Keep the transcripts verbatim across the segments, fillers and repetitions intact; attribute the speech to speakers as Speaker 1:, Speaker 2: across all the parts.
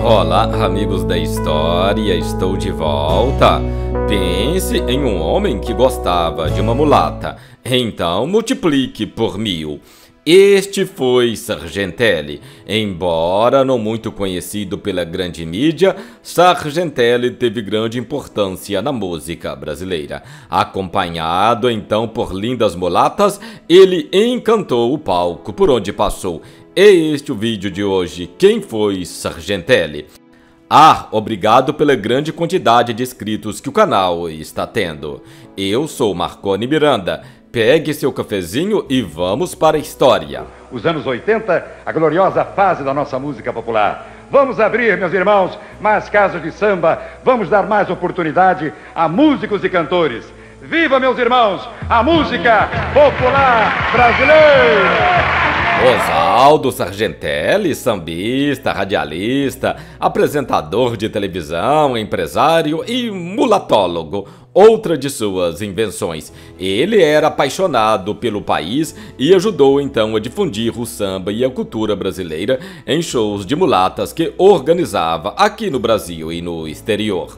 Speaker 1: Olá, amigos da história, estou de volta. Pense em um homem que gostava de uma mulata, então multiplique por mil. Este foi Sargentelli. Embora não muito conhecido pela grande mídia, Sargentelli teve grande importância na música brasileira. Acompanhado então por lindas mulatas, ele encantou o palco por onde passou. É este o vídeo de hoje. Quem foi Sargentelli? Ah, obrigado pela grande quantidade de inscritos que o canal está tendo. Eu sou Marconi Miranda. Pegue seu cafezinho e vamos para a história.
Speaker 2: Os anos oitenta, a gloriosa fase da nossa música popular. Vamos abrir, meus irmãos, mais casas de samba. Vamos dar mais oportunidade a músicos e cantores. Viva, meus irmãos, a música popular brasileira!
Speaker 1: Oswaldo Sargentelli, sambista, radialista, apresentador de televisão, empresário e mulatólogo, outra de suas invenções. Ele era apaixonado pelo país e ajudou então a difundir o samba e a cultura brasileira em shows de mulatas que organizava aqui no Brasil e no exterior.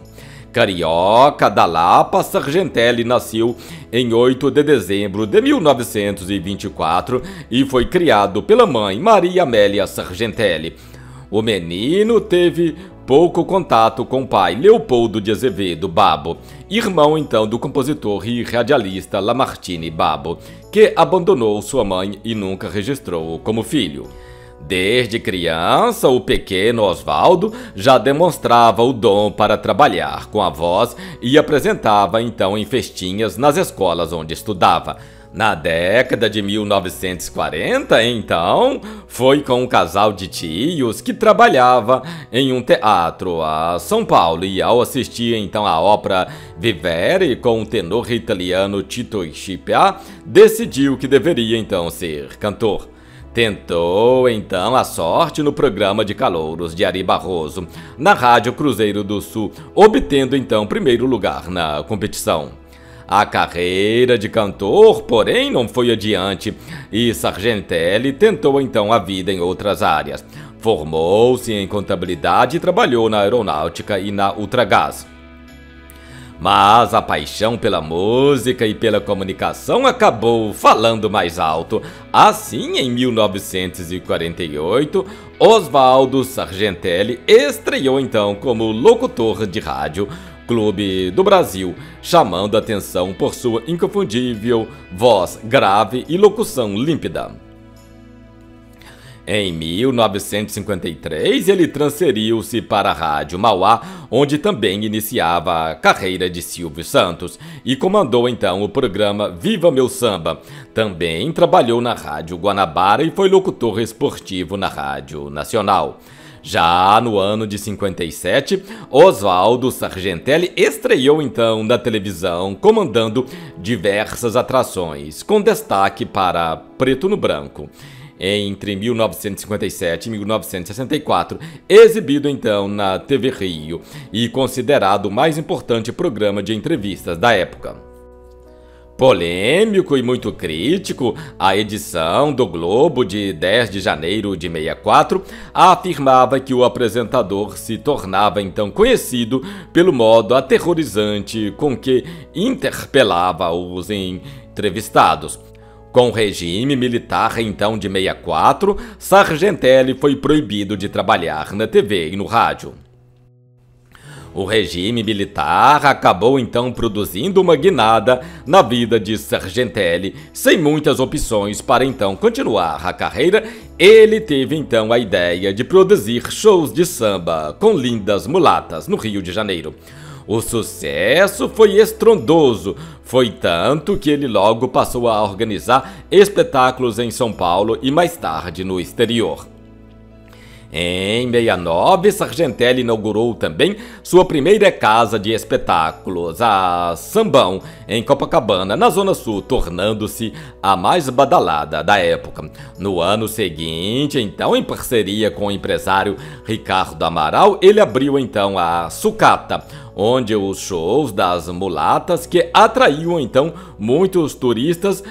Speaker 1: Carioca da Lapa, Sargentelli nasceu em oito de dezembro de mil novecentos e vinte e quatro e foi criado pela mãe Maria Amélia Sargentelli. O menino teve pouco contato com o pai Leopoldo de Azevedo Babo, irmão então do compositor e radialista Lamartine Babo, que abandonou sua mãe e nunca registrou como filho. Desde criança, o pequeno Oswaldo já demonstrava o dom para trabalhar com a voz e apresentava então em festinhas nas escolas onde estudava. Na década de mil novecentos e quarenta, então, foi com um casal de tios que trabalhava em um teatro a São Paulo e ao assistir então a ópera Vivere com o tenor italiano Tito Schipa, decidiu que deveria então ser cantor. Tentou, então, a sorte no programa de calouros de Ari Barroso, na Rádio Cruzeiro do Sul, obtendo, então, primeiro lugar na competição. A carreira de cantor, porém, não foi adiante e Sargentelli tentou, então, a vida em outras áreas. Formou-se em contabilidade e trabalhou na aeronáutica e na Ultragaz. Mas a paixão pela música e pela comunicação acabou falando mais alto. Assim, em mil novecentos e quarenta e oito, Oswaldo Sargentelli estreou então como locutor de rádio Clube do Brasil, chamando a atenção por sua inconfundível voz grave e locução límpida. Em mil novecentos e cinquenta e três, ele transferiu-se para a Rádio Mauá, onde também iniciava a carreira de Silvio Santos, e comandou então o programa Viva Meu Samba. Também trabalhou na Rádio Guanabara e foi locutor esportivo na Rádio Nacional. Já no ano de cinquenta e sete, Oswaldo Sargentelli estreou então na televisão, comandando diversas atrações, com destaque para Preto no Branco. Entre mil novecentos e cinquenta e sete e mil novecentos e sessenta e quatro, exibido então na T V Rio e considerado o mais importante programa de entrevistas da época. Polêmico e muito crítico, a edição do Globo de dez de janeiro de sessenta e quatro afirmava que o apresentador se tornava então conhecido pelo modo aterrorizante com que interpelava os entrevistados. Com o regime militar então de sessenta e quatro, Sargentelli foi proibido de trabalhar na T V e no rádio. O regime militar acabou então produzindo uma guinada na vida de Sargentelli. Sem muitas opções para então continuar a carreira, ele teve então a ideia de produzir shows de samba com lindas mulatas no Rio de Janeiro. O sucesso foi estrondoso, foi tanto que ele logo passou a organizar espetáculos em São Paulo e mais tarde no exterior. Em sessenta e nove, Sargentelli inaugurou também sua primeira casa de espetáculos, a Sambão, em Copacabana, na Zona Sul, tornando-se a mais badalada da época. No ano seguinte, então, em parceria com o empresário Ricardo Amaral, ele abriu então a Sucata, onde os shows das mulatas, que atraíam então muitos turistas,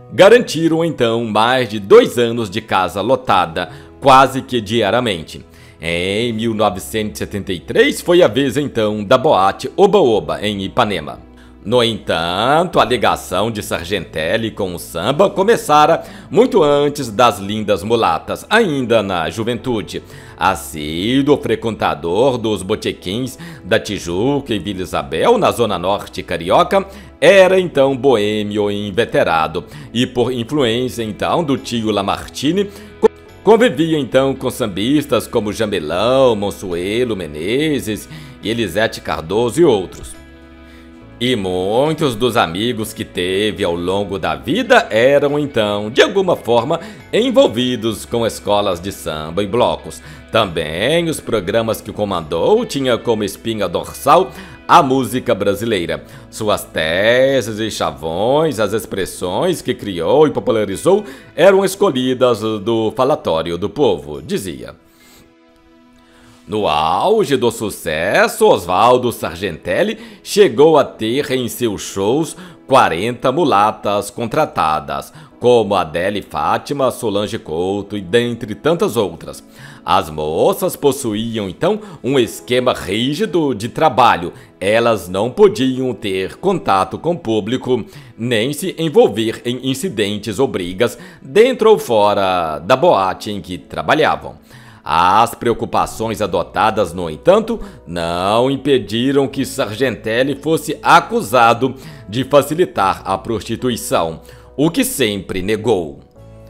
Speaker 1: garantiram então mais de dois anos de casa lotada, quase que diariamente. Em mil novecentos e setenta e três foi a vez então da boate Oba Oba em Ipanema. No entanto, a ligação de Sargentelli com o samba começara muito antes das Lindas Mulatas, ainda na juventude. Assíduo frequentador dos botequins da Tijuca e Vila Isabel, na zona norte carioca, era então boêmio inveterado e, por influência então do tio Lamartine, convivia então com sambistas como Jamelão, Monsuelo Menezes, Elisete Cardoso e outros. E muitos dos amigos que teve ao longo da vida eram então, de alguma forma, envolvidos com escolas de samba e blocos. Também os programas que comandou tinham como espinha dorsal a música brasileira. Suas teses e chavões, as expressões que criou e popularizou eram escolhidas do falatório do povo, dizia. No auge do sucesso, Oswaldo Sargentelli chegou a ter em seus shows quarenta mulatas contratadas, como Adele Fátima, Solange Couto e dentre tantas outras. As moças possuíam então um esquema rígido de trabalho. Elas não podiam ter contato com o público, nem se envolver em incidentes ou brigas dentro ou fora da boate em que trabalhavam. As preocupações adotadas, no entanto, não impediram que Sargentelli fosse acusado de facilitar a prostituição, o que sempre negou.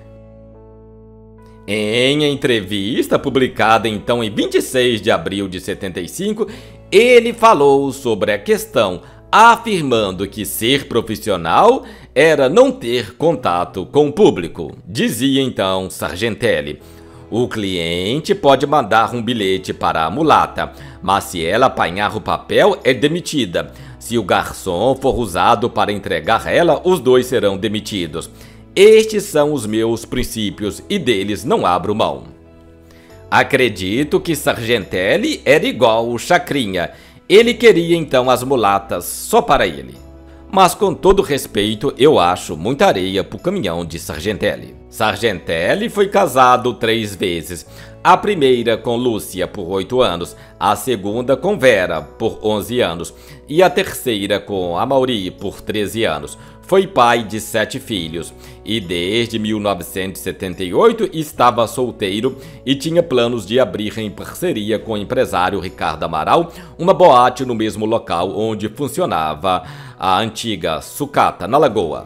Speaker 1: Em entrevista publicada então em vinte e seis de abril de setenta e cinco, ele falou sobre a questão, afirmando que ser profissional era não ter contato com o público. Dizia então Sargentelli: o cliente pode mandar um bilhete para a mulata, mas se ela apanhar o papel, é demitida. Se o garçom for usado para entregar ela, os dois serão demitidos. Estes são os meus princípios e deles não abro mão. Acredito que Sargentelli era igual o Chacrinha. Ele queria então as mulatas só para ele. Mas com todo respeito, eu acho muita areia pro caminhão de Sargentelli. Sargentelli foi casado três vezes. A primeira com Lúcia por oito anos, a segunda com Vera por onze anos e a terceira com Amaury por treze anos. Foi pai de sete filhos e desde mil novecentos e setenta e oito estava solteiro e tinha planos de abrir em parceria com o empresário Ricardo Amaral uma boate no mesmo local onde funcionava a antiga Sucata, na Lagoa.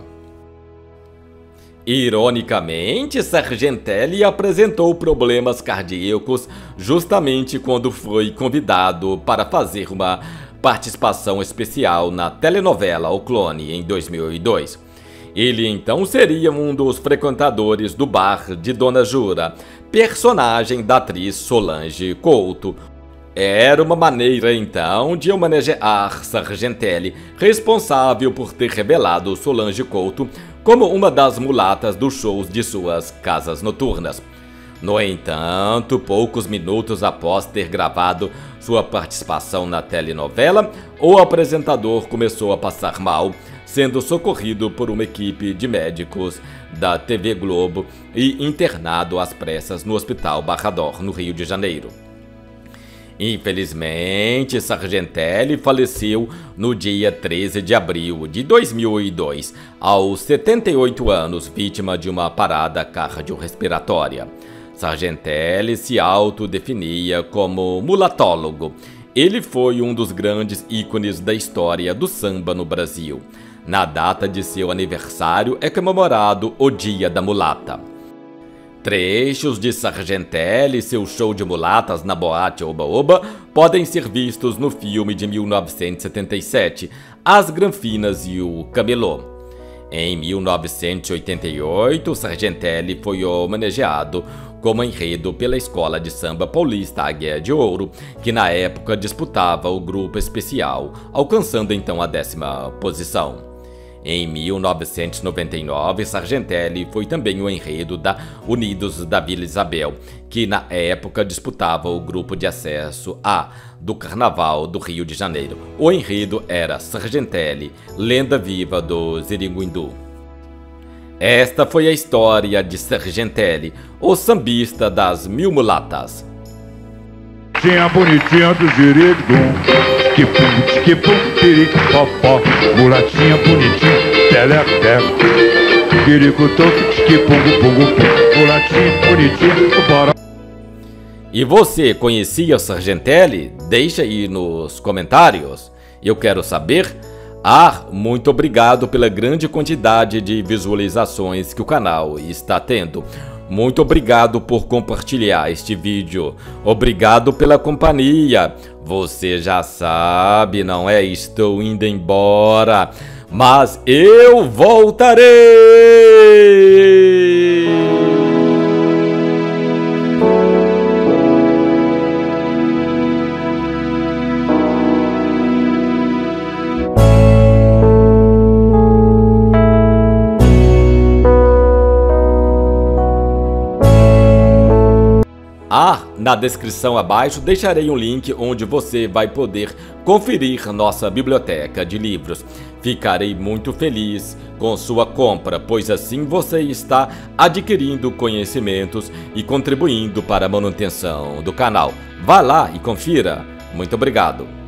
Speaker 1: Ironicamente, Sargentelli apresentou problemas cardíacos justamente quando foi convidado para fazer uma participação especial na telenovela O Clone em dois mil e dois. Ele então seria um dos frequentadores do bar de Dona Jura, personagem da atriz Solange Couto. Era uma maneira então de homenagear Sargentelli, responsável por ter revelado Solange Couto como uma das mulatas dos shows de suas casas noturnas. No entanto, poucos minutos após ter gravado sua participação na telenovela, o apresentador começou a passar mal, sendo socorrido por uma equipe de médicos da T V Globo e internado às pressas no Hospital Barrador, no Rio de Janeiro. Infelizmente, Sargentelli faleceu no dia treze de abril de dois mil e dois, aos setenta e oito anos, vítima de uma parada cardiorrespiratória. Sargentelli se autodefinia como mulatólogo. Ele foi um dos grandes ícones da história do samba no Brasil. Na data de seu aniversário é comemorado o Dia da Mulata. Trechos de Sargentelli e seu show de mulatas na boate Oba Oba podem ser vistos no filme de mil novecentos e setenta e sete, As Granfinas e o Camelô. Em mil novecentos e oitenta e oito, Sargentelli foi homenageado como enredo pela Escola de Samba Paulista Águia de Ouro, que na época disputava o grupo especial, alcançando então a décima posição. Em mil novecentos e noventa e nove, Sargentelli foi também o enredo da Unidos da Vila Isabel, que na época disputava o grupo de acesso A do Carnaval do Rio de Janeiro. O enredo era Sargentelli, lenda viva do Ziringuindu. Esta foi a história de Sargentelli, o sambista das mil mulatas.
Speaker 3: Bolotinha bonitinha do Jiridum. Tiquipum, tiquipum, tiriquipopó. Mulatinha bonitinha, teleco, teco. Tiricutoco, tiquipum, pungu, pum. Mulatinha bonitinha, bora.
Speaker 1: E você conhecia o Sargentelli? Deixa aí nos comentários. Eu quero saber. Ah, muito obrigado pela grande quantidade de visualizações que o canal está tendo. Muito obrigado por compartilhar este vídeo. Obrigado pela companhia. Você já sabe, não é? Estou indo embora, mas eu voltarei! Ah, na descrição abaixo deixarei um link onde você vai poder conferir nossa biblioteca de livros. Ficarei muito feliz com sua compra, pois assim você está adquirindo conhecimentos e contribuindo para a manutenção do canal. Vá lá e confira. Muito obrigado.